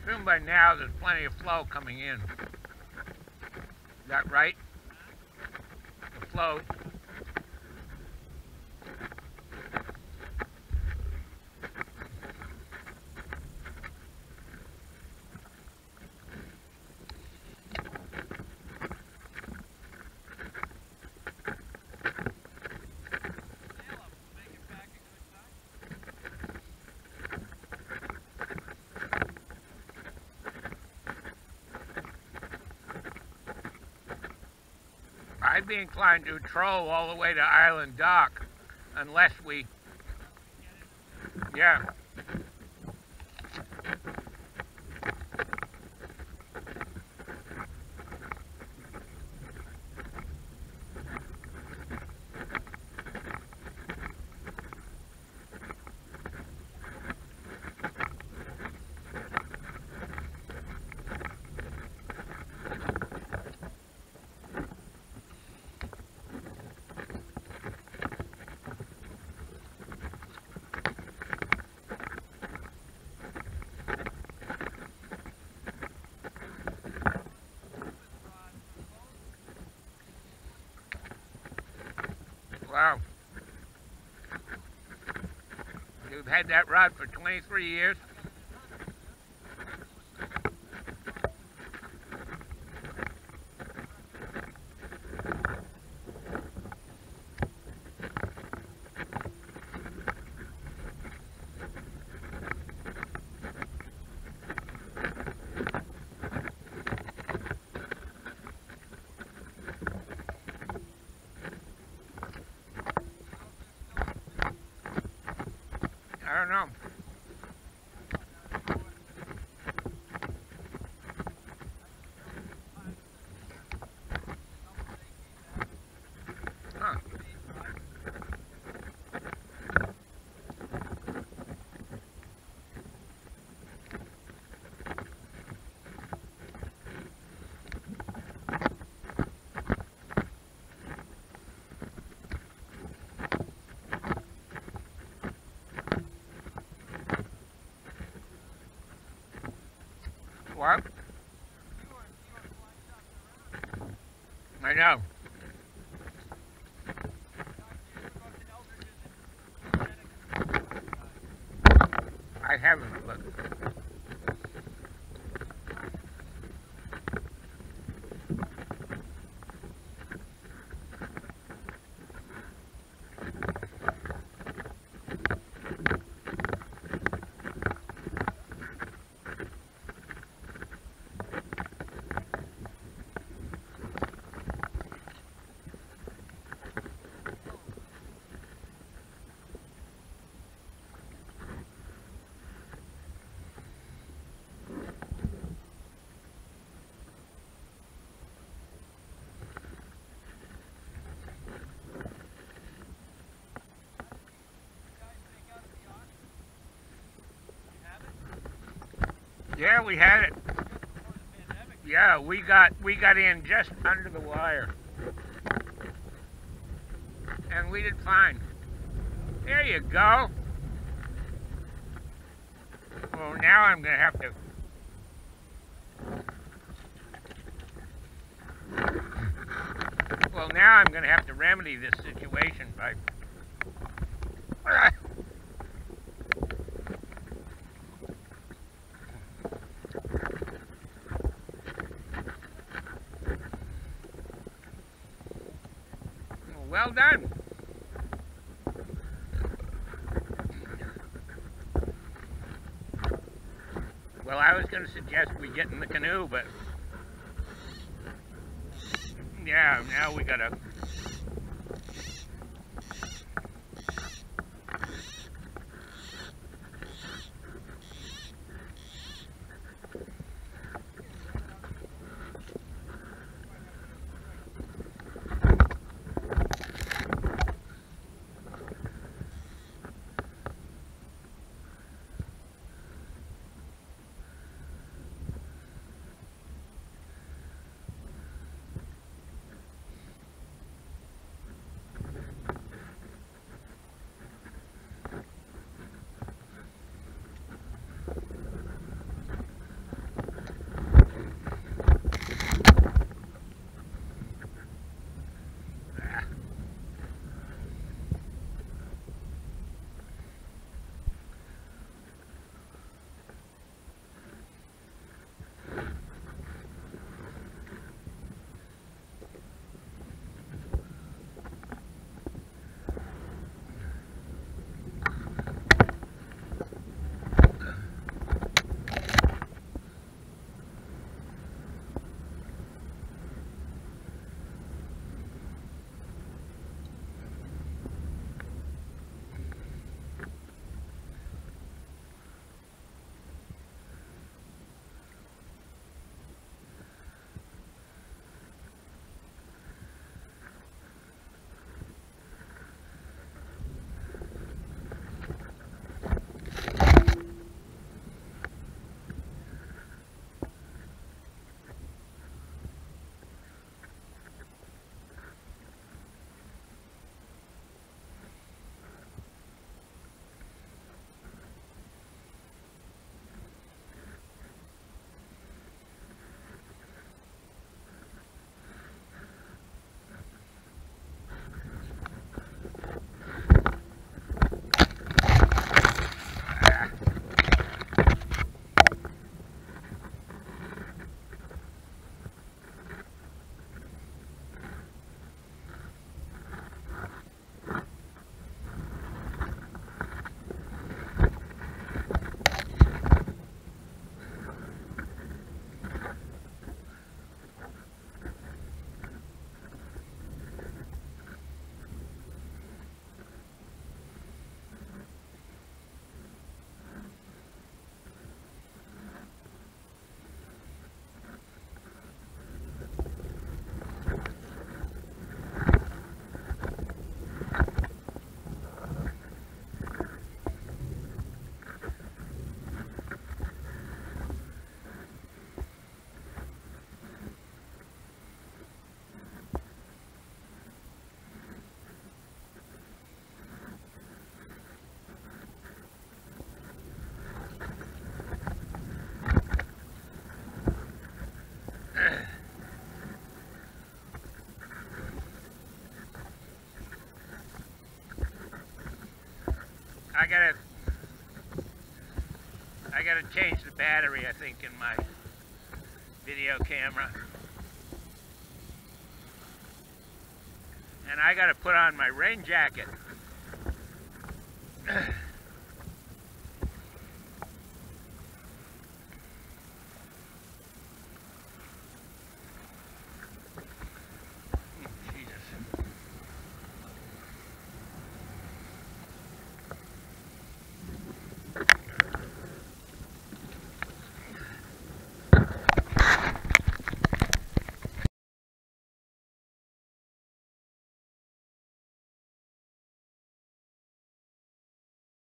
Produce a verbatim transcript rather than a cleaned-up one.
assume by now there's plenty of flow coming in. Is that right? The flow. I'd be inclined to troll all the way to Island Dock, unless we, yeah. Wow. You've had that rod for twenty-three years? I don't know. Huh. What? I know. I haven't looked. Yeah, we had it. Yeah, we got we got in just under the wire, and we did fine. There you go. Well, now I'm gonna have to. Well, now I'm gonna have to remedy this situation by. Well done. Well, I was going to suggest we get in the canoe, but yeah, now we got to. I gotta, I gotta change the battery, I think, in my video camera. And I gotta put on my rain jacket.